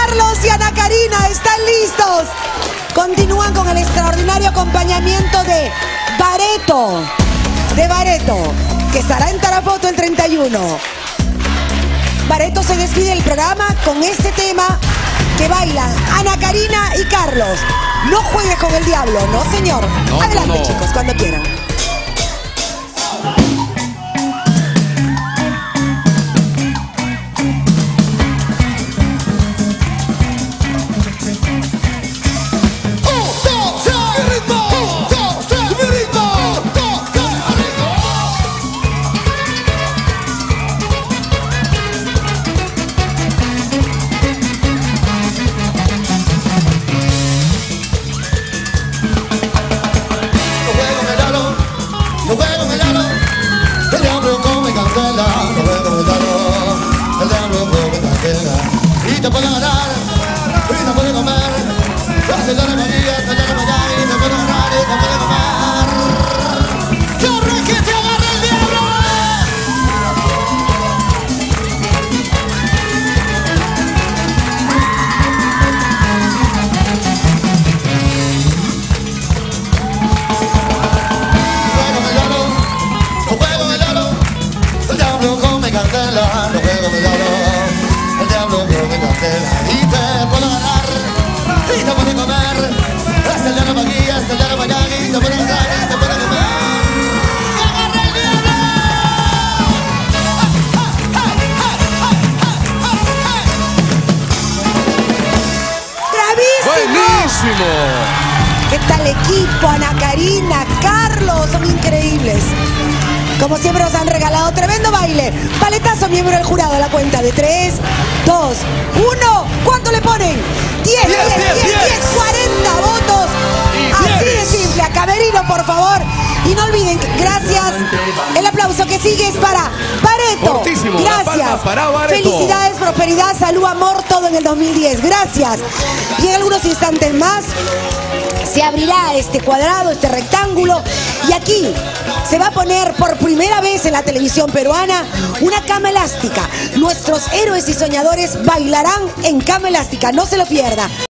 Carlos y Ana Karina están listos. Continúan con el extraordinario acompañamiento de Bareto. Que estará en Tarapoto el 31. Bareto se despide del programa con este tema que bailan Ana Karina y Carlos. No juegues con el diablo, no señor. No, adelante, no. Chicos, cuando quieran. Y te puedo ganar, y te puedo comer. Hace la mañana, y te puedo ganar, y te puedo comer. ¡Corre que te agarra el diablo! No juego en el aro, el diablo come candela. No juego en el aro, el diablo come candela. Y te puedo ganar, y te puedo comer. Hasta el día de mañana, hasta el día de mañana. Y te puedo ganar, y te puedo comer. ¡Agarra el diablo! ¡Bravísimo! ¡Buenísimo! ¿Qué tal equipo? Ana Karina, Carlos, son increíbles. Como siempre nos han regalado tremendo baile. Paletazo, miembro del jurado, a la cuenta de 3, 2, 1. ¿Cuánto le ponen? 10, 10, 40 votos. Así de simple. A Camerino, por favor. Y no olviden, gracias. El aplauso que sigue es para Bareto. Fortísimo. Gracias. Para Bareto. Felicidades, prosperidad, salud, amor, todo en el 2010. Gracias. Y en algunos instantes más se abrirá este cuadrado, este rectángulo, y aquí se va a poner por primera vez en la televisión peruana una cama elástica. Nuestros héroes y soñadores bailarán en cama elástica, no se lo pierda.